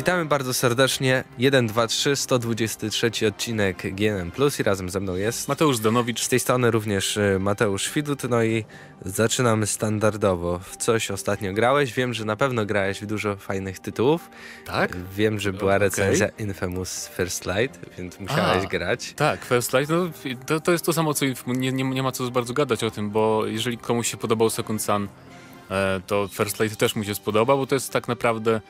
Witamy bardzo serdecznie. 1, 2, 3, 123 odcinek GNM+, i razem ze mną jest Mateusz Zdanowicz. Z tej strony również Mateusz Widut. No i zaczynamy standardowo. W coś ostatnio grałeś? Wiem, że na pewno grałeś w dużo fajnych tytułów. Tak? Wiem, że była recenzja Infamous First Light, więc musiałeś grać. Tak, First Light, no, to jest to samo, co nie ma co bardzo gadać o tym, bo jeżeli komuś się podobał Second Son, to First Light też mu się spodoba, bo to jest tak naprawdę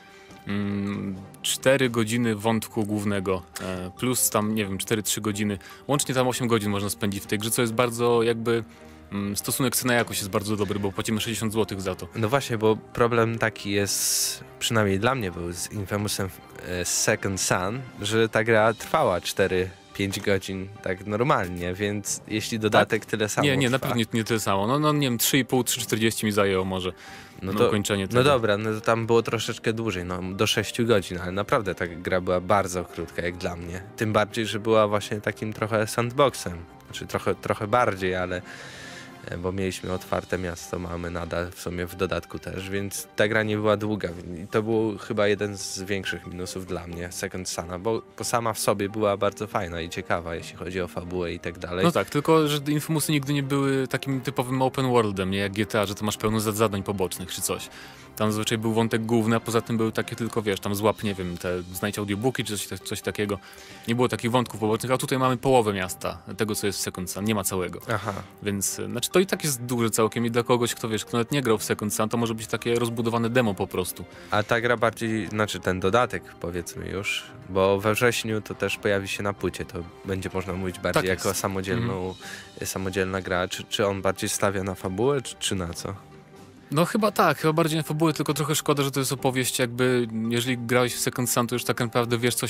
4 godziny wątku głównego, plus tam, nie wiem, 4-3 godziny. Łącznie tam 8 godzin można spędzić w tej grze, co jest bardzo jakby... Stosunek cena-jakość jest bardzo dobry, bo płacimy 60 zł za to. No właśnie, bo problem taki jest, przynajmniej dla mnie był z Infamousem Second Son, że ta gra trwała 4-5 godzin tak normalnie, więc jeśli dodatek tyle samo Nie, na trwa. pewno nie tyle samo. No nie wiem, 3,5-3,40 mi zajęło może ukończenie tego. No dobra, no to tam było troszeczkę dłużej, do 6 godzin, ale naprawdę ta gra była bardzo krótka jak dla mnie. Tym bardziej, że była właśnie takim trochę sandboxem. Znaczy trochę bardziej, ale... bo mieliśmy otwarte miasto, mamy nadal w sumie w dodatku też, więc ta gra nie była długa i to był chyba jeden z większych minusów dla mnie Second Sona, bo sama w sobie była bardzo fajna i ciekawa, jeśli chodzi o fabułę i tak dalej. No tak, tylko że Infamousy nigdy nie były takim typowym open worldem, nie jak GTA, że to masz pełno zadań pobocznych czy coś. Tam zazwyczaj był wątek główny, a poza tym były takie tylko, wiesz, tam złap, nie wiem, znajdź audiobooki czy coś takiego. Nie było takich wątków pobocznych, a tutaj mamy połowę miasta, tego co jest w Second Son, nie ma całego. Aha. Więc, znaczy to i tak jest duże całkiem i dla kogoś, kto wiesz, kto nawet nie grał w Second Son, to może być takie rozbudowane demo po prostu. A ta gra bardziej, znaczy ten dodatek powiedzmy już, bo we wrześniu to też pojawi się na płycie, to będzie można mówić bardziej tak jako samodzielna gra. Czy on bardziej stawia na fabułę, czy na co? No chyba tak, chyba bardziej na fabułę, tylko trochę szkoda, że to jest opowieść jakby, jeżeli grałeś w Second Son, to już tak naprawdę wiesz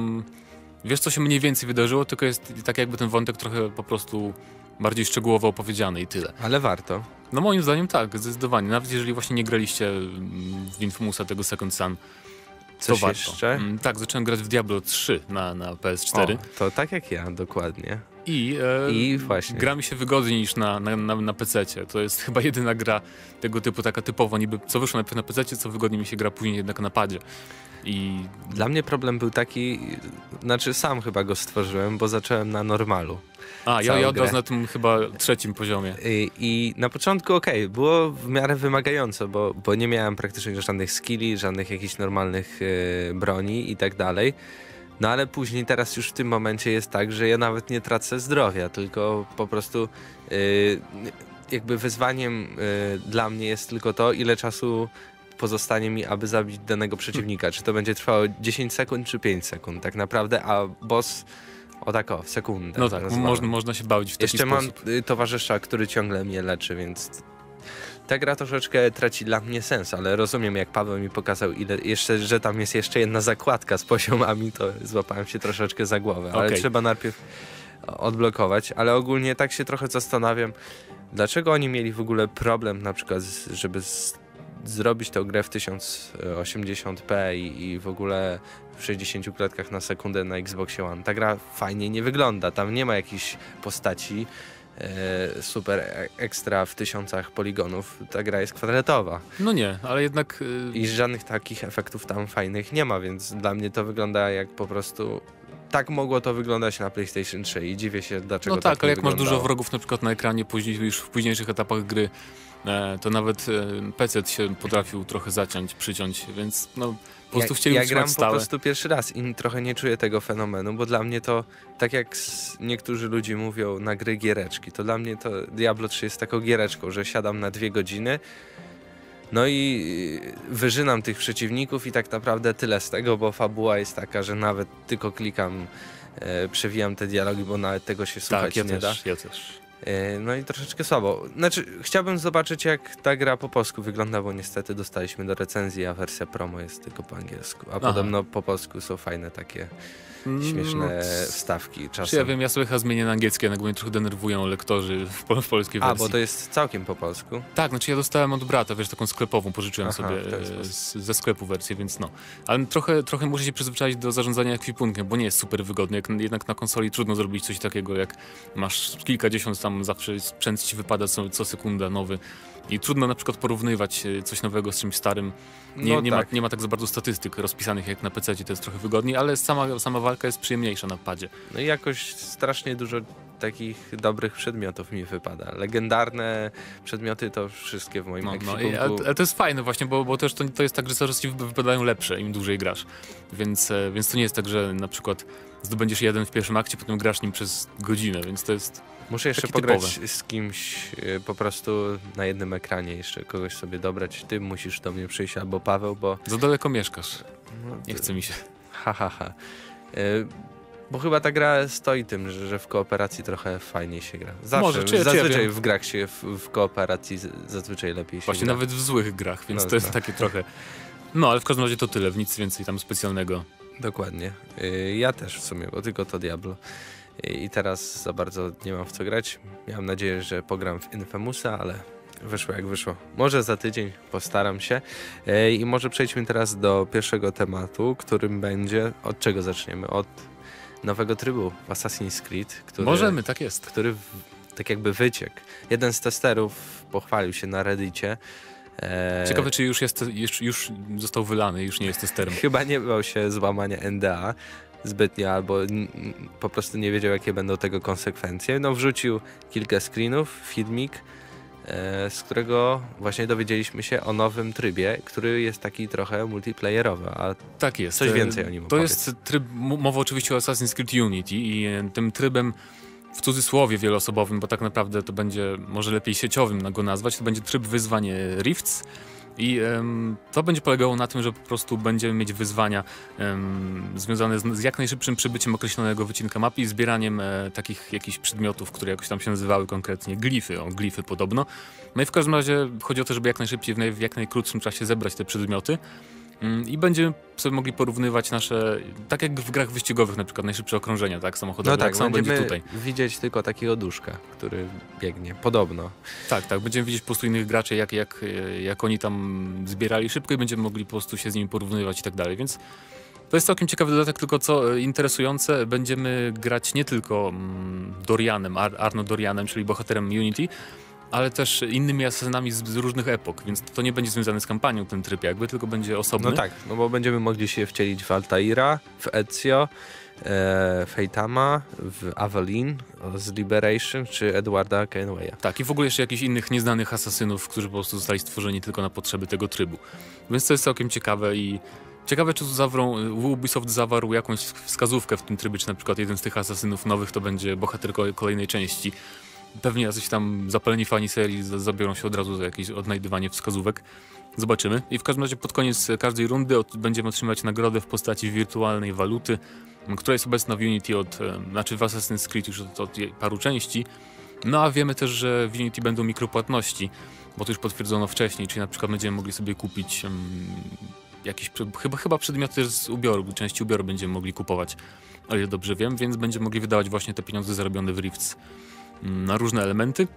co się mniej więcej wydarzyło, tylko jest tak jakby ten wątek trochę po prostu bardziej szczegółowo opowiedziany i tyle. Ale warto. No moim zdaniem tak, zdecydowanie. Nawet jeżeli właśnie nie graliście w Infamousa tego Second Son, Coś to warto. jeszcze? Tak, zacząłem grać w Diablo 3 na PS4. O, to tak jak ja, dokładnie. I właśnie. gra mi się wygodniej niż na PC-cie. To jest chyba jedyna gra tego typu, taka typowa, niby co wyszło najpierw na PC-cie, co wygodniej mi się gra później jednak na padzie. Dla mnie problem był taki, znaczy sam chyba go stworzyłem, bo zacząłem na normalu. Ja od razu na tym chyba 3. poziomie. I na początku było w miarę wymagająco, bo nie miałem praktycznie żadnych skilli, żadnych jakichś normalnych broni i tak dalej. No ale później, teraz już w tym momencie jest tak, że ja nawet nie tracę zdrowia, tylko po prostu jakby wyzwaniem dla mnie jest tylko to, ile czasu pozostanie mi, aby zabić danego przeciwnika. Czy to będzie trwało 10 sekund, czy 5 sekund tak naprawdę, a boss w sekundę. No tak, można się bawić w taki Jeszcze sposób. Mam towarzysza, który ciągle mnie leczy, więc ta gra troszeczkę traci dla mnie sens, ale rozumiem, jak Paweł mi pokazał, że tam jest jeszcze jedna zakładka z poziomami, to złapałem się troszeczkę za głowę, ale trzeba najpierw odblokować, ale ogólnie tak się trochę zastanawiam, dlaczego oni mieli w ogóle problem na przykład, żeby zrobić tę grę w 1080p i w ogóle w 60 klatkach na sekundę na Xboxie One. Ta gra fajnie nie wygląda, tam nie ma jakichś postaci super ekstra w 1000 poligonów. Ta gra jest kwadratowa. No nie, ale jednak... I żadnych takich efektów tam fajnych nie ma, więc dla mnie to wygląda jak po prostu... Tak mogło to wyglądać na PlayStation 3 i dziwię się, dlaczego tak nie ale jak masz wyglądało. dużo wrogów na przykład na ekranie już w późniejszych etapach gry, to nawet PC się potrafił trochę przyciąć, więc po prostu chcieli ja gram utrzymać stałe. Po prostu pierwszy raz i trochę nie czuję tego fenomenu, bo dla mnie to, tak jak niektórzy ludzie mówią na gry giereczki, to dla mnie to Diablo 3 jest taką giereczką, że siadam na 2 godziny, no i wyżynam tych przeciwników i tak naprawdę tyle z tego, bo fabuła jest taka, że nawet tylko klikam, przewijam te dialogi, bo nawet tego się słuchać nie da. Ja też. No i troszeczkę słabo. Znaczy, chciałbym zobaczyć, jak ta gra po polsku wygląda, bo niestety dostaliśmy do recenzji, a wersja promo jest tylko po angielsku. A podobno po polsku są fajne takie śmieszne wstawki czasem. Ja wiem, ja sobie chyba zmienię na angielski, jednak mnie trochę denerwują lektorzy w polskiej wersji. Bo to jest całkiem po polsku? Tak, znaczy ja dostałem od brata, wiesz, taką sklepową, pożyczyłem sobie ze sklepu wersję, więc Ale trochę muszę się przyzwyczaić do zarządzania ekwipunkiem, bo nie jest super wygodny. Jednak na konsoli trudno zrobić coś takiego, jak masz kilkadziesiąt tam zawsze sprzęt ci wypada co sekunda nowy i trudno na przykład porównywać coś nowego z czymś starym. Nie ma tak za bardzo statystyk rozpisanych jak na PC, to jest trochę wygodniej, ale sama walka jest przyjemniejsza na padzie. No i jakoś strasznie dużo takich dobrych przedmiotów mi wypada. Legendarne przedmioty to wszystkie w moim ekwipunku. Ale to jest fajne właśnie, bo też to jest tak, że coraz ci wypadają lepsze, im dłużej grasz. Więc to nie jest tak, że na przykład zdobędziesz jeden w pierwszym akcie, potem grasz nim przez godzinę, więc to jest Muszę jeszcze pograć z kimś po prostu na jednym ekranie, jeszcze kogoś sobie dobrać. Ty musisz do mnie przyjść albo Paweł, bo... Za daleko mieszkasz. No, nie chce mi się. Bo chyba ta gra stoi tym, że w kooperacji trochę fajniej się gra. Zazwyczaj w grach się w kooperacji zazwyczaj lepiej się Właśnie gra. nawet w złych grach, więc to jest takie trochę... No, ale w każdym razie to tyle, nic więcej tam specjalnego. Dokładnie. Ja też w sumie, bo tylko to Diablo. I teraz za bardzo nie mam w co grać. Miałem nadzieję, że pogram w Infamousa, ale wyszło jak wyszło. Może za tydzień postaram się. I może przejdźmy teraz do pierwszego tematu, którym będzie... Od czego zaczniemy? Od nowego trybu w Assassin's Creed, który... Możemy, tak jest. Który tak jakby wyciekł. Jeden z testerów pochwalił się na Reddicie. Ciekawe, czy już został wylany, już nie jest testerem. Chyba nie bał się złamania NDA zbytnio, albo po prostu nie wiedział, jakie będą tego konsekwencje. No, wrzucił kilka screenów, filmik, z którego właśnie dowiedzieliśmy się o nowym trybie, który jest taki trochę multiplayerowy, a tak jest. Coś więcej o nim opowiedz. To jest tryb, mowa oczywiście o Assassin's Creed Unity i tym trybem w cudzysłowie wieloosobowym, bo tak naprawdę to będzie może lepiej sieciowym go nazwać, to będzie tryb wyzwań Rifts i to będzie polegało na tym, że po prostu będziemy mieć wyzwania związane z jak najszybszym przybyciem określonego wycinka mapy i zbieraniem takich jakichś przedmiotów, które jakoś tam się nazywały konkretnie glify podobno. No i w każdym razie chodzi o to, żeby jak najszybciej, w jak najkrótszym czasie zebrać te przedmioty. I będziemy sobie mogli porównywać nasze, tak jak w grach wyścigowych na przykład, najszybsze okrążenia, tak, samochodowe, no tak, tak samo będzie tutaj. Widzieć tylko takiego duszka, który biegnie, podobno. Tak, będziemy widzieć po prostu innych graczy, jak oni tam zbierali szybko i będziemy mogli po prostu się z nimi porównywać i tak dalej, więc to jest całkiem ciekawy dodatek, tylko co interesujące, będziemy grać nie tylko Dorianem, Arno Dorianem, czyli bohaterem Unity, ale też innymi asasynami z różnych epok, więc to nie będzie związane z kampanią ten tryb jakby, tylko będzie osobny. No tak, no bo będziemy mogli się wcielić w Altaira, w Ezio, w Feitama, w Aveline z Liberation czy Edwarda Kenwaya. Tak, i w ogóle jeszcze jakichś innych nieznanych asasynów, którzy po prostu zostali stworzeni tylko na potrzeby tego trybu. Więc to jest całkiem ciekawe i ciekawe, czy tu Ubisoft zawarł jakąś wskazówkę w tym trybie, czy na przykład jeden z tych asasynów nowych to będzie bohater kolejnej części. Pewnie jacyś tam zapaleni fani serii zabiorą się od razu za jakieś odnajdywanie wskazówek. Zobaczymy. I w każdym razie pod koniec każdej rundy będziemy otrzymywać nagrodę w postaci wirtualnej waluty, która jest obecna w Unity w Assassin's Creed już od paru części. No a wiemy też, że w Unity będą mikropłatności, bo to już potwierdzono wcześniej, czyli na przykład będziemy mogli sobie kupić jakieś, chyba przedmioty też z ubioru, części ubioru będziemy mogli kupować, o ile dobrze wiem, więc będziemy mogli wydawać właśnie te pieniądze zarobione w Rifts na różne elementy.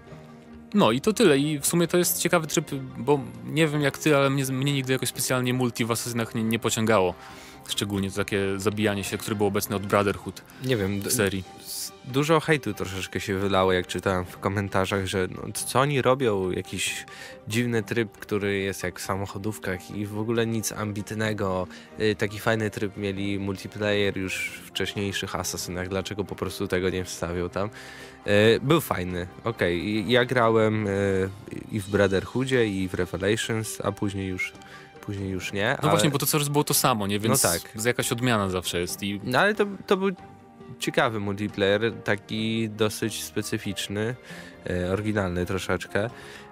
No i to tyle. I w sumie to jest ciekawy tryb, bo nie wiem jak ty, ale mnie nigdy jakoś specjalnie multi w Asasynach nie pociągało. Szczególnie to takie zabijanie się, które było obecne od Brotherhood w serii. Dużo hejtu troszeczkę się wylało, jak czytałem w komentarzach, że co oni robią, jakiś dziwny tryb, który jest jak w samochodówkach i w ogóle nic ambitnego. Taki fajny tryb mieli multiplayer już w wcześniejszych Assassinach, dlaczego po prostu tego nie wstawią tam. Był fajny, okej. Ja grałem i w Brotherhoodzie, i w Revelations, a później już nie. No właśnie, bo to coraz było to samo, nie? Więc no tak. Jakaś odmiana zawsze jest. No ale to był ciekawy multiplayer, taki dosyć specyficzny, oryginalny troszeczkę,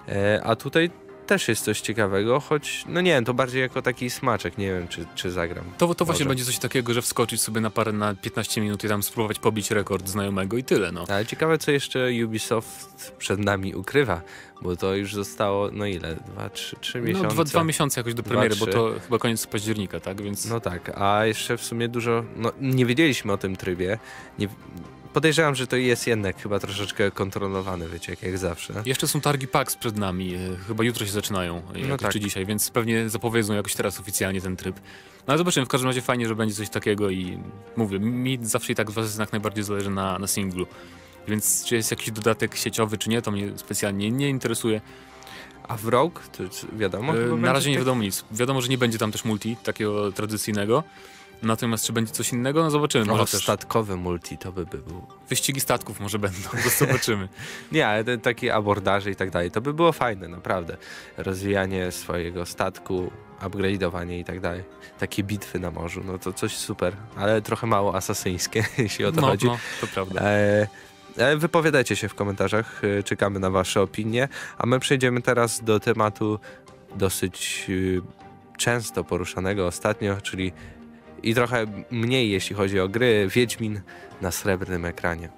a tutaj też jest coś ciekawego, choć no nie wiem, to bardziej jako taki smaczek, nie wiem czy zagram. To właśnie będzie coś takiego, że wskoczyć sobie na 15 minut i tam spróbować pobić rekord znajomego i tyle, no. Ale ciekawe, co jeszcze Ubisoft przed nami ukrywa, bo to już zostało, no ile? 3 miesiące? No 2 miesiące jakoś do premiery, bo to chyba koniec października, tak? Więc... No tak, a jeszcze w sumie dużo, no nie wiedzieliśmy o tym trybie, podejrzewam, że to jest jednak chyba troszeczkę kontrolowany wyciek, jak zawsze. Jeszcze są targi PAX przed nami, chyba jutro się zaczynają, czy dzisiaj, więc pewnie zapowiedzą jakoś teraz oficjalnie ten tryb. No ale zobaczymy, w każdym razie fajnie, że będzie coś takiego i mówię, mi zawsze i tak w Asasynach najbardziej zależy na singlu. Więc czy jest jakiś dodatek sieciowy, czy nie, to mnie specjalnie nie interesuje. A w Rogue? To wiadomo? Na razie nie wiadomo nic. Wiadomo, że nie będzie tam też multi, takiego tradycyjnego. Natomiast czy będzie coś innego? No zobaczymy. Może też statkowe multi to by było. wyścigi statków może będą, to zobaczymy. Nie, ale takie abordaże i tak dalej, to by było fajne, naprawdę. Rozwijanie swojego statku, upgrade'owanie i tak dalej. Takie bitwy na morzu, no to coś super, ale trochę mało asasyńskie, jeśli o to chodzi. No, to prawda. Wypowiadajcie się w komentarzach, czekamy na wasze opinie, a my przejdziemy teraz do tematu dosyć często poruszanego ostatnio, czyli i trochę mniej, jeśli chodzi o gry, Wiedźmin na srebrnym ekranie.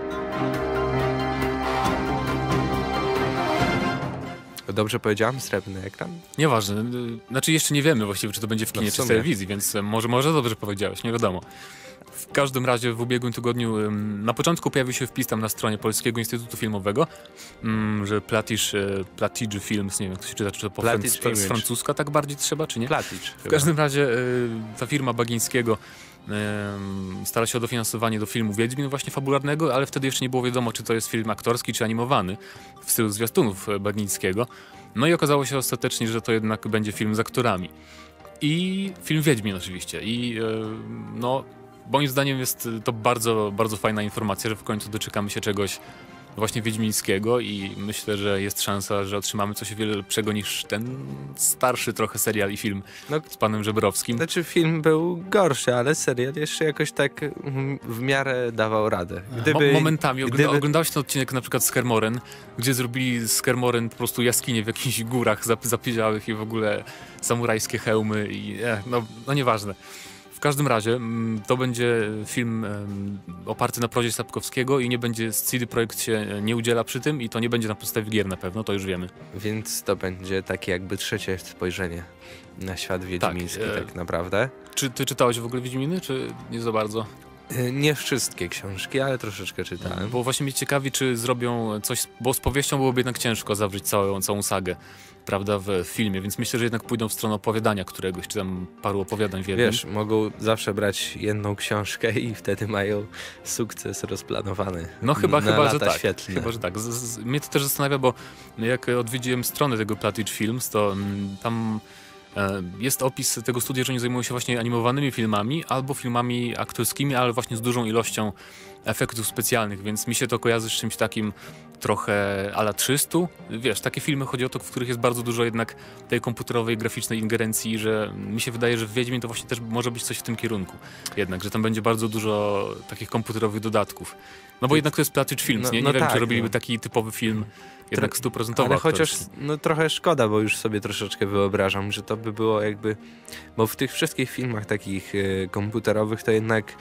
Dobrze powiedziałem? Srebrny ekran? Nieważne. Znaczy jeszcze nie wiemy właściwie, czy to będzie w kinie, czy w telewizji, więc może dobrze powiedziałeś, nie wiadomo. W każdym razie w ubiegłym tygodniu na początku pojawił się wpis tam na stronie Polskiego Instytutu Filmowego, że Platige Films, nie wiem jak to się czyta, czy to z francuska tak bardziej trzeba, czy nie? Platige. W każdym razie ta firma Bagińskiego stara się o dofinansowanie do filmu Wiedźmin właśnie fabularnego, ale wtedy jeszcze nie było wiadomo, czy to jest film aktorski, czy animowany w stylu zwiastunów Bagińskiego. No i okazało się ostatecznie, że to jednak będzie film z aktorami. I film Wiedźmin oczywiście. I no, moim zdaniem jest to bardzo, bardzo fajna informacja, że w końcu doczekamy się czegoś właśnie wiedźmińskiego i myślę, że jest szansa, że otrzymamy coś o wiele lepszego niż ten starszy trochę serial i film z panem Żebrowskim. Znaczy film był gorszy, ale serial jeszcze jakoś tak w miarę dawał radę. Momentami oglądałeś ten odcinek na przykład z Kermoren, gdzie zrobili z Kermoren po prostu jaskinie w jakichś górach zapiedziałych i w ogóle samurajskie hełmy i no nieważne. W każdym razie to będzie film oparty na prozie Sapkowskiego i nie będzie, CD Projekt się nie udziela przy tym i to nie będzie na podstawie gier na pewno, to już wiemy. Więc to będzie takie jakby trzecie spojrzenie na świat wiedźmiński tak naprawdę. Czy ty czytałeś w ogóle Wiedźminy, czy nie za bardzo? Nie wszystkie książki, ale troszeczkę czytałem. Bo właśnie mnie ciekawi, czy zrobią coś, bo z powieścią byłoby jednak ciężko zawrzeć całą sagę, prawda, w filmie, więc myślę, że jednak pójdą w stronę opowiadania któregoś, czy tam paru opowiadań w jednym. Wiesz, mogą zawsze brać jedną książkę i wtedy mają sukces rozplanowany. No chyba, że tak. Świetlne. Chyba, że tak. Mnie to też zastanawia, bo jak odwiedziłem stronę tego Platige Films, to tam jest opis tego studia, że oni zajmują się właśnie animowanymi filmami albo filmami aktorskimi, ale właśnie z dużą ilością efektów specjalnych, więc mi się to kojarzy z czymś takim trochę a la 300. Wiesz, takie filmy chodzi o to, w których jest bardzo dużo jednak tej komputerowej, graficznej ingerencji, że mi się wydaje, że w Wiedźmin to właśnie też może być coś w tym kierunku. Jednak, że tam będzie bardzo dużo takich komputerowych dodatków. No bo jednak to jest Platige Films, nie wiem, czy robiliby taki typowy film jednak 100% ale chociaż trochę szkoda, bo już sobie troszeczkę wyobrażam, że to by było jakby, bo w tych wszystkich filmach takich komputerowych to jednak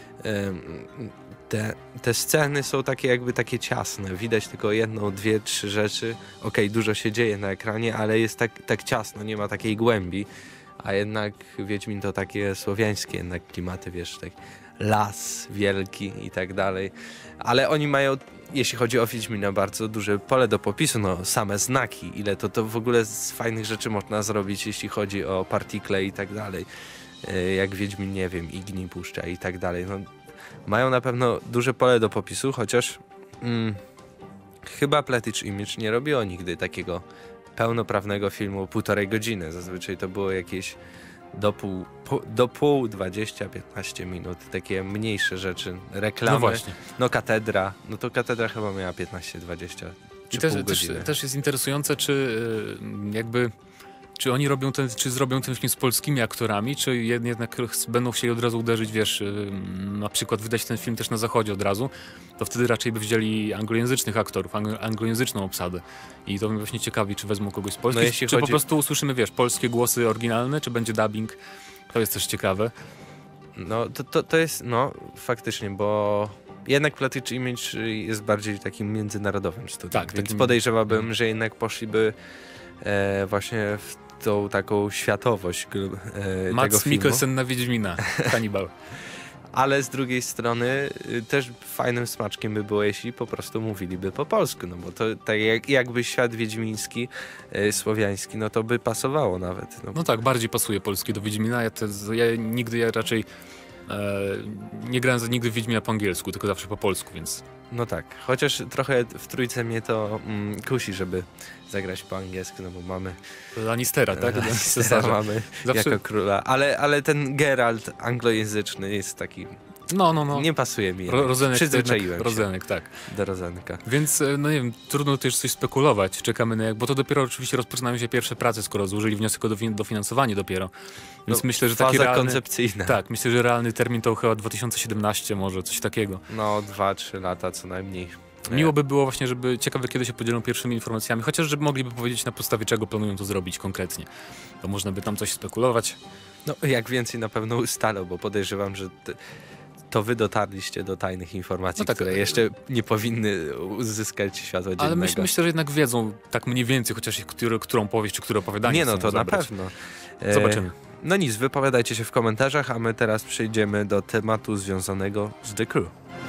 te sceny są takie ciasne. Widać tylko jedną, dwie, trzy rzeczy. Okej, dużo się dzieje na ekranie, ale jest tak ciasno, nie ma takiej głębi. A jednak Wiedźmin to takie słowiańskie jednak klimaty, wiesz, tak las wielki i tak dalej. Ale oni mają, jeśli chodzi o Wiedźmina, bardzo duże pole do popisu, same znaki, ile to w ogóle z fajnych rzeczy można zrobić, jeśli chodzi o partikle i tak dalej. Jak Wiedźmin, nie wiem, igni puszcza i tak dalej. Mają na pewno duże pole do popisu, chociaż chyba Platige Image nie robiło nigdy takiego pełnoprawnego filmu 1,5 godziny. Zazwyczaj to było jakieś do pół 20-15 minut, takie mniejsze rzeczy, reklamy, no właśnie. Katedra, to Katedra chyba miała 15-20 czy pół godziny. Też jest interesujące, czy oni czy zrobią ten film z polskimi aktorami, czy jednak będą chcieli od razu uderzyć, wiesz, na przykład wydać ten film też na zachodzie od razu, to wtedy raczej by wzięli anglojęzycznych aktorów, anglojęzyczną obsadę. I to mnie właśnie ciekawi, czy wezmą kogoś z Polski, czy po prostu usłyszymy, wiesz, polskie głosy oryginalne, czy będzie dubbing. To jest też ciekawe. To jest, faktycznie, bo jednak Platige Image jest bardziej takim międzynarodowym studiem, więc podejrzewałbym, że jednak poszliby właśnie w tą taką światowość tego filmu. Mats Mikkelsen na Wiedźmina, Hannibal. Ale z drugiej strony też fajnym smaczkiem by było, jeśli po prostu mówiliby po polsku, bo to tak jakby świat wiedźmiński, słowiański, to by pasowało nawet. No tak, bardziej pasuje polski do Wiedźmina. Ja raczej Nie grałem nigdy w Wiedźmina po angielsku, tylko zawsze po polsku, więc... No tak, chociaż trochę w trójce mnie to kusi, żeby zagrać po angielsku, no bo mamy Lannistera, tak? Lannistera mamy Zawsze... jako króla, ale ten Geralt anglojęzyczny jest taki... No. Nie pasuje mi. Przyzwyczaiłem się Rozenek, tak. Do Rozenka. Więc, no nie wiem, trudno też coś spekulować. Czekamy na bo to dopiero oczywiście rozpoczynają się pierwsze prace, skoro złożyli wniosek o dofinansowanie dopiero. Więc myślę, że taki realny... koncepcyjna. Tak, myślę, że realny termin to chyba 2017 może, coś takiego. No, 2-3 lata co najmniej. Miło by było właśnie, żeby ciekawe kiedy się podzielą pierwszymi informacjami, chociaż żeby mogliby powiedzieć na podstawie czego planują to zrobić konkretnie. To można by tam coś spekulować. No, jak więcej na pewno ustalą, bo podejrzewam, że to wy dotarliście do tajnych informacji, no tak, które jeszcze nie powinny uzyskać światła dziennego. Ale myślę, że jednak wiedzą tak mniej więcej, chociaż którą powieść czy które opowiadanie nie, no to zabrać. Na pewno. Zobaczymy. No nic, wypowiadajcie się w komentarzach, a my teraz przejdziemy do tematu związanego z The Crew.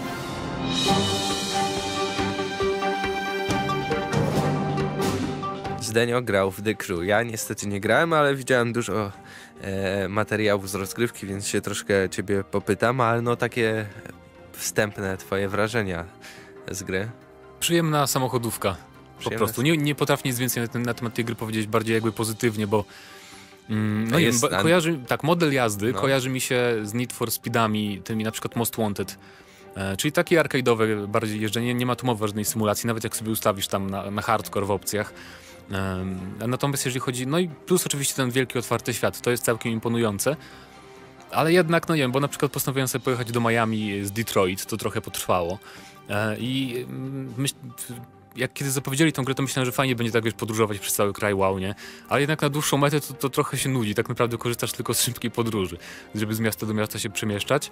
Zdenio grał w The Crew. Ja niestety nie grałem, ale widziałem dużo materiałów z rozgrywki, więc się troszkę ciebie popytam, ale no takie wstępne twoje wrażenia z gry. Przyjemna samochodówka. Po prostu. Nie potrafię nic więcej na temat tej gry powiedzieć bardziej jakby pozytywnie, bo no nie wiem, kojarzy, tak, model jazdy kojarzy mi się z Need for Speedami, tymi na przykład Most Wanted. Czyli takie arcade'owe bardziej jeżdżenie, nie ma tu mowy o żadnej symulacji, nawet jak sobie ustawisz tam na hardcore w opcjach. Natomiast jeżeli chodzi, no i plus oczywiście ten wielki otwarty świat, to jest całkiem imponujące, ale jednak, no nie wiem, bo na przykład postanowiłem sobie pojechać do Miami z Detroit, to trochę potrwało i jak kiedy zapowiedzieli tą grę, to myślałem, że fajnie będzie tak, wiesz, podróżować przez cały kraj, wow, nie? Ale jednak na dłuższą metę to trochę się nudzi, tak naprawdę korzystasz tylko z szybkiej podróży, żeby z miasta do miasta się przemieszczać.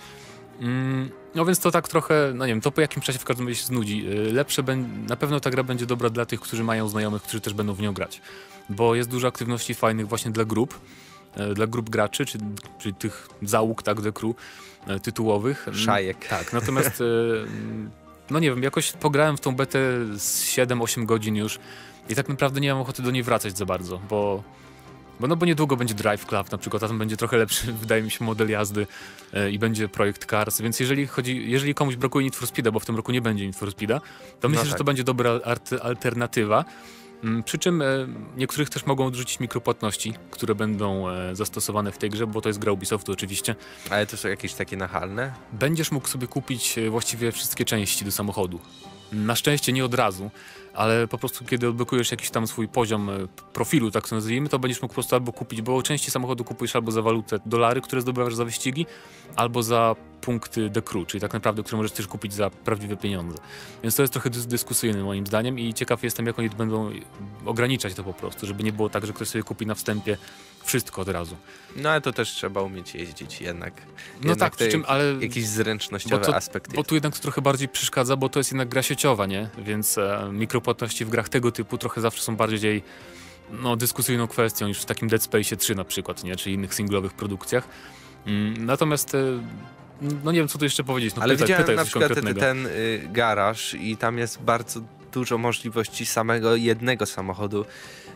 No więc to tak trochę, no nie wiem, to po jakimś czasie w każdym razie się znudzi. Na pewno ta gra będzie dobra dla tych, którzy mają znajomych, którzy też będą w nią grać, bo jest dużo aktywności fajnych właśnie dla grup graczy, czy tych załóg, tak, The Crew tytułowych. Szajek. Tak, natomiast no nie wiem, jakoś pograłem w tą betę z 7-8 godzin już i tak naprawdę nie mam ochoty do niej wracać za bardzo, bo niedługo będzie Drive Club na przykład, a tam będzie trochę lepszy, wydaje mi się, model jazdy i będzie projekt Cars, więc jeżeli komuś brakuje Need for Speeda, bo w tym roku nie będzie Need for Speeda, to myślę, że to będzie dobra alternatywa. Przy czym niektórych też mogą odrzucić mikropłatności, które będą zastosowane w tej grze, bo to jest gra Ubisoftu oczywiście. Ale to są jakieś takie nachalne? Będziesz mógł sobie kupić właściwie wszystkie części do samochodu. Na szczęście nie od razu, ale po prostu kiedy odblokujesz jakiś tam swój poziom profilu, tak to nazwijmy, to będziesz mógł po prostu albo kupić, bo części samochodu kupujesz albo za walutę dolary, które zdobywasz za wyścigi, albo za punkty The Crew, czyli tak naprawdę, które możesz też kupić za prawdziwe pieniądze. Więc to jest trochę dyskusyjne moim zdaniem i ciekaw jestem, jak oni będą ograniczać to po prostu, żeby nie było tak, że ktoś sobie kupi na wstępie wszystko od razu. No ale to też trzeba umieć jeździć jednak. No tak, przy czym, ale jakieś zręcznościowe aspekty. Bo tu jednak to trochę bardziej przeszkadza, bo to jest jednak gra sieciowa, nie? Więc mikropłatności w grach tego typu trochę zawsze są bardziej dyskusyjną kwestią niż w takim Dead Space 3 na przykład, nie? Czy innych singlowych produkcjach. Natomiast no nie wiem, co tu jeszcze powiedzieć. Ale widziałem na przykład ten garaż i tam jest bardzo dużo możliwości samego jednego samochodu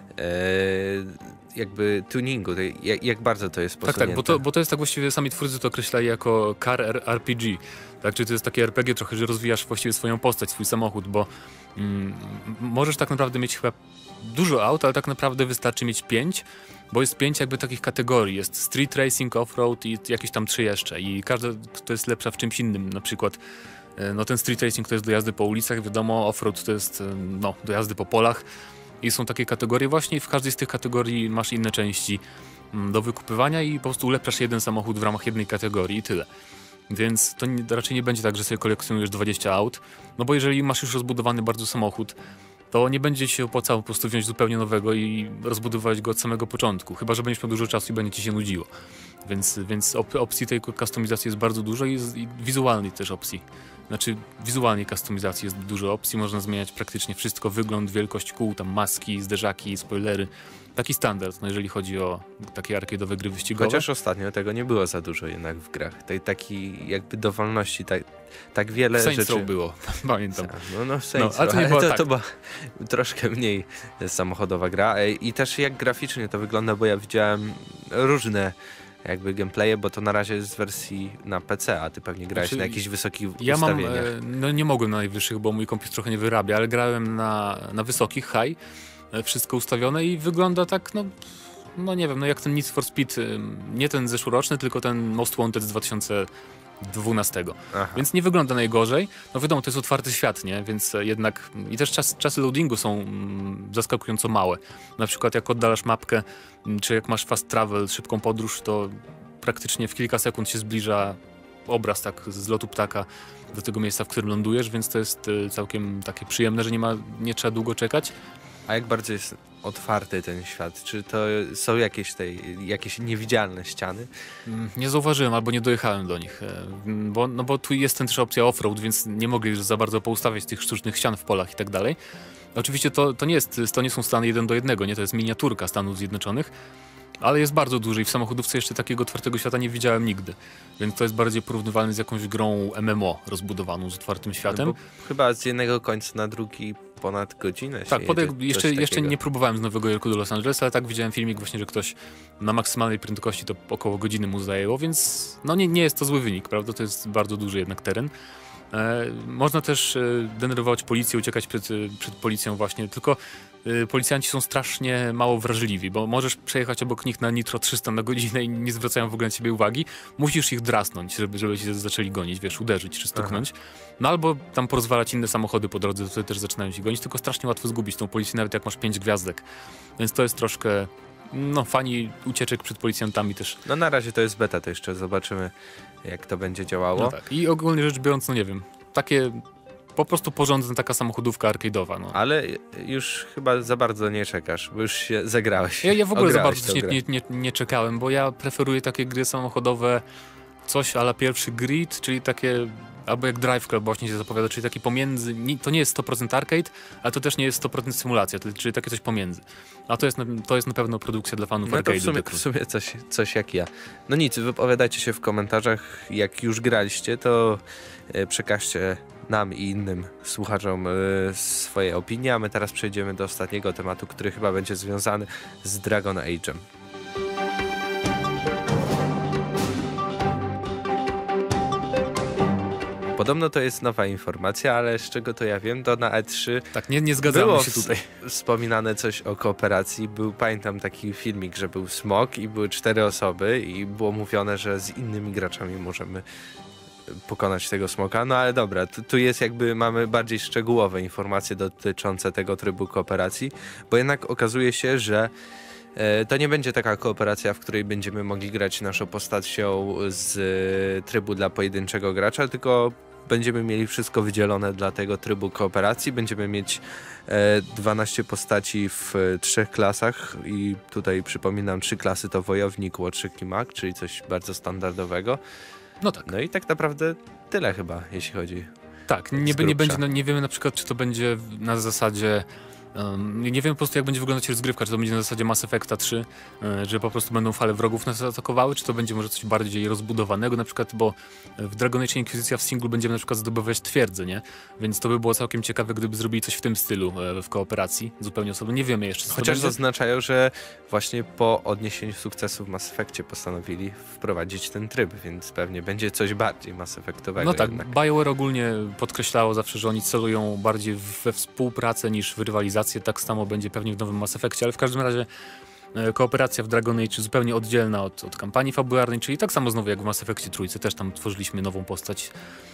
jakby tuningu, jak bardzo to jest posunięte. Tak, bo to jest tak właściwie, sami twórcy to określali jako car RPG, tak, czyli to jest takie RPG trochę, że rozwijasz właściwie swoją postać, swój samochód, bo możesz tak naprawdę mieć chyba dużo aut, ale tak naprawdę wystarczy mieć 5, bo jest 5 jakby takich kategorii, jest street racing, off-road i jakieś tam 3 jeszcze i każda to jest lepsza w czymś innym, na przykład ten street racing to jest do jazdy po ulicach, wiadomo, off-road to jest do jazdy po polach. I są takie kategorie właśnie i w każdej z tych kategorii masz inne części do wykupywania i po prostu ulepszasz jeden samochód w ramach jednej kategorii i tyle. Więc to raczej nie będzie tak, że sobie kolekcjonujesz 20 aut, no bo jeżeli masz już rozbudowany bardzo samochód, to nie będzie ci się opłacało po prostu wziąć zupełnie nowego i rozbudować go od samego początku, chyba że będziesz miał dużo czasu i będzie ci się nudziło. Więc opcji tej kustomizacji jest bardzo dużo i wizualnej też opcji. Znaczy wizualnej kustomizacji jest dużo opcji, można zmieniać praktycznie wszystko, wygląd, wielkość kół, tam maski, zderzaki, spoilery. Taki standard, jeżeli chodzi o takie arcade'owe gry wyścigowe. Chociaż ostatnio tego nie było za dużo jednak w grach. Takiej jakby dowolności, tak wiele Saints rzeczy. Row było, pamiętam. No Saints ale Row, to nie było to, tak. to była troszkę mniej samochodowa gra. I też jak graficznie to wygląda, bo ja widziałem różne jakby gameplaye, bo to na razie jest z wersji na PC, a ty pewnie grałeś Znaczy, na jakichś wysokich Ja mam, ustawieniach. no nie mogłem na najwyższych, bo mój komputer trochę nie wyrabia, ale grałem na wysokich, high, wszystko ustawione i wygląda tak, no nie wiem, no jak ten Need for Speed, nie ten zeszłoroczny, tylko ten Most Wanted z 2012. Aha. Więc nie wygląda najgorzej. No wiadomo, to jest otwarty świat, nie? Więc jednak i też czasy loadingu są zaskakująco małe. Na przykład jak oddalasz mapkę, czy jak masz fast travel, szybką podróż, to praktycznie w kilka sekund się zbliża obraz tak z lotu ptaka do tego miejsca, w którym lądujesz, więc to jest całkiem takie przyjemne, że nie trzeba długo czekać. A jak bardzo jest otwarty ten świat? Czy to są jakieś niewidzialne ściany? Nie zauważyłem albo nie dojechałem do nich, bo tu jest też opcja off-road, więc nie mogli już za bardzo poustawiać tych sztucznych ścian w polach i tak dalej. Oczywiście to nie są Stany 1:1, nie? To jest miniaturka Stanów Zjednoczonych, ale jest bardzo duży i w samochodówce jeszcze takiego otwartego świata nie widziałem nigdy. Więc to jest bardziej porównywalne z jakąś grą MMO rozbudowaną z otwartym światem. No bo chyba z jednego końca na drugi ponad godzinę się Tak, jedzie, jeszcze nie próbowałem z Nowego Jorku do Los Angeles, ale tak widziałem filmik właśnie, że ktoś na maksymalnej prędkości to około godziny mu zajęło, więc no nie jest to zły wynik, prawda? To jest bardzo duży jednak teren. Można też denerwować policję, uciekać przed policją właśnie, tylko policjanci są strasznie mało wrażliwi, bo możesz przejechać obok nich na nitro 300 na godzinę i nie zwracają w ogóle na ciebie uwagi. Musisz ich drasnąć, żeby cię zaczęli gonić, wiesz, uderzyć czy stuknąć. No albo tam porozwalać inne samochody po drodze, wtedy też zaczynają się gonić, tylko strasznie łatwo zgubić tą policję, nawet jak masz 5 gwiazdek. Więc to jest troszkę, fani ucieczek przed policjantami też. No na razie to jest beta, to jeszcze zobaczymy, jak to będzie działało. No tak. I ogólnie rzecz biorąc, no nie wiem, takie po prostu porządna taka samochodówka arcade'owa. No. Ale już chyba za bardzo nie czekasz, bo już się zagrałeś. Ja w ogóle za Ograłeś bardzo nie czekałem, bo ja preferuję takie gry samochodowe, coś a la pierwszy Grid, czyli takie, albo jak Drive Club właśnie się zapowiada, czyli taki pomiędzy, to nie jest 100% arcade, ale to też nie jest 100% symulacja, czyli takie coś pomiędzy. A to jest na pewno produkcja dla fanów arcade'u. No to w sumie coś jak ja. No nic, wypowiadajcie się w komentarzach, jak już graliście, to przekażcie nam i innym słuchaczom swoje opinie, a my teraz przejdziemy do ostatniego tematu, który chyba będzie związany z Dragon Age'em. Podobno to jest nowa informacja, ale z czego to ja wiem, to na E3 tak, nie zgadzamy się tutaj. Wspominane coś o kooperacji. Pamiętam taki filmik, że był smok i były 4 osoby i było mówione, że z innymi graczami możemy pokonać tego smoka. No ale dobra, tu jest mamy bardziej szczegółowe informacje dotyczące tego trybu kooperacji, bo jednak okazuje się, że to nie będzie taka kooperacja, w której będziemy mogli grać naszą postacią z trybu dla pojedynczego gracza, tylko będziemy mieli wszystko wydzielone dla tego trybu kooperacji. Będziemy mieć 12 postaci w 3 klasach i tutaj przypominam, 3 klasy to wojownik, łotrzyk i mag, czyli coś bardzo standardowego. No tak. No i tak naprawdę tyle chyba, jeśli chodzi. Tak, nie wiemy na przykład, czy to będzie na zasadzie nie wiem po prostu, jak będzie wyglądać rozgrywka, czy to będzie na zasadzie Mass Effecta 3, że po prostu będą fale wrogów nas atakowały, czy to będzie może coś bardziej rozbudowanego, na przykład, bo w Dragon Age Inquisicja w singlu będziemy na przykład zdobywać twierdzę, nie? Więc to by było całkiem ciekawe, gdyby zrobili coś w tym stylu w kooperacji, zupełnie osobno. Nie wiemy jeszcze, co Chociaż zaznaczają, że właśnie po odniesieniu sukcesu w Mass Effectie postanowili wprowadzić ten tryb, więc pewnie będzie coś bardziej Mass Effectowego. No tak, jednak. BioWare ogólnie podkreślało zawsze, że oni celują bardziej we współpracę niż w rywalizację. Tak samo będzie pewnie w nowym Mass Effectie, ale w każdym razie kooperacja w Dragon Age zupełnie oddzielna od kampanii fabularnej, czyli tak samo znowu jak w Mass Effectie trójce, też tam tworzyliśmy nową postać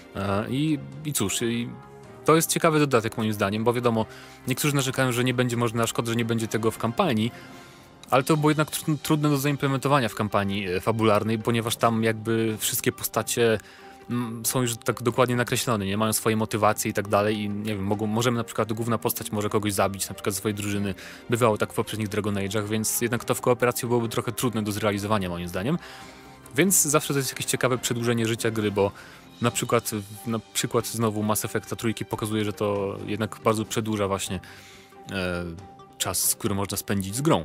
i cóż, to jest ciekawy dodatek moim zdaniem, bo wiadomo, niektórzy narzekają, że nie będzie można, szkoda, że nie będzie tego w kampanii, ale to było jednak trudne do zaimplementowania w kampanii fabularnej, ponieważ tam jakby wszystkie postacie są już tak dokładnie nakreślone, nie mają swojej motywacji i tak dalej i nie wiem, możemy na przykład, główna postać może kogoś zabić, na przykład swojej drużyny, bywało tak w poprzednich Dragon Age'ach, więc jednak to w kooperacji byłoby trochę trudne do zrealizowania moim zdaniem, więc zawsze to jest jakieś ciekawe przedłużenie życia gry, bo na przykład znowu Mass Effecta trójki pokazuje, że to jednak bardzo przedłuża właśnie czas, który można spędzić z grą.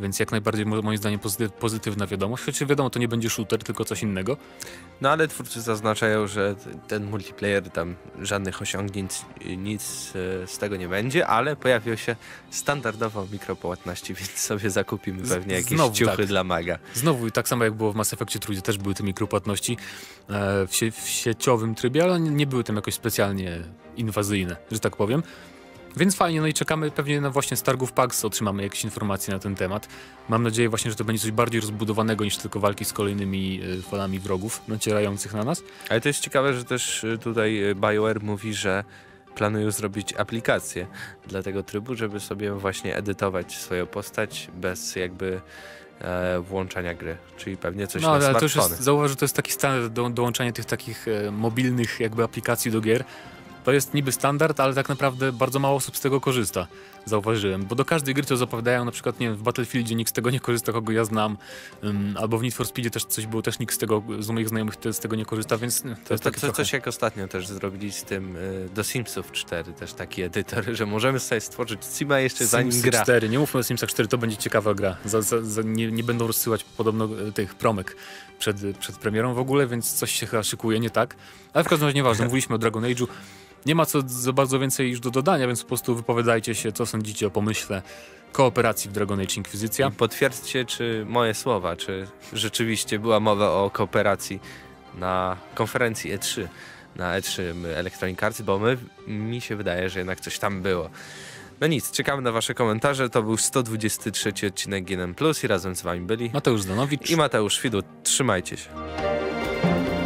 Więc jak najbardziej moim zdaniem pozytywna wiadomość, choć wiadomo, to nie będzie shooter, tylko coś innego. No ale twórcy zaznaczają, że ten multiplayer tam żadnych osiągnięć, nic z tego nie będzie, ale pojawią się standardowo mikropłatności, więc sobie zakupimy pewnie jakieś ciuchy dla maga. Znowu tak samo jak było w Mass Effectie trójce, też były te mikropłatności w sieciowym trybie, ale nie były tam jakoś specjalnie inwazyjne, że tak powiem. Więc fajnie, no i czekamy pewnie na właśnie z targów PAX, otrzymamy jakieś informacje na ten temat. Mam nadzieję właśnie, że to będzie coś bardziej rozbudowanego niż tylko walki z kolejnymi falami wrogów nacierających na nas. Ale to jest ciekawe, że też tutaj BioWare mówi, że planują zrobić aplikację dla tego trybu, żeby sobie właśnie edytować swoją postać bez jakby włączania gry, czyli pewnie coś na smartfony. To już jest, zauważ, że to jest taki standard dołączanie tych takich mobilnych jakby aplikacji do gier. To jest niby standard, ale tak naprawdę bardzo mało osób z tego korzysta. Zauważyłem, bo do każdej gry to zapowiadają, na przykład nie wiem, w Battlefieldzie nikt z tego nie korzysta, kogo ja znam, albo w Need for Speedzie też coś było, też nikt z moich znajomych z tego nie korzysta, więc to jest takie trochę... Coś jak ostatnio też zrobili z tym do Simsów 4, też taki edytor, że możemy sobie stworzyć Sima jeszcze zanim Simsy gra. 4, nie mówmy o Simsach 4, to będzie ciekawa gra. Nie będą rozsyłać podobno tych promek przed premierą w ogóle, więc coś się chyba szykuje, nie tak. Ale w każdym razie nieważne, mówiliśmy o Dragon Age'u. Nie ma co za bardzo więcej już do dodania, więc po prostu wypowiadajcie się, co sądzicie o pomyśle kooperacji w Dragon Age Inkwizycja. I potwierdźcie, czy moje słowa, czy rzeczywiście była mowa o kooperacji na konferencji E3, na E3 Electronic Arts, bo mi się wydaje, że jednak coś tam było. No nic, czekamy na wasze komentarze. To był 123 odcinek GNM+, i razem z wami byli Mateusz Zdanowicz i Mateusz Widut. Trzymajcie się.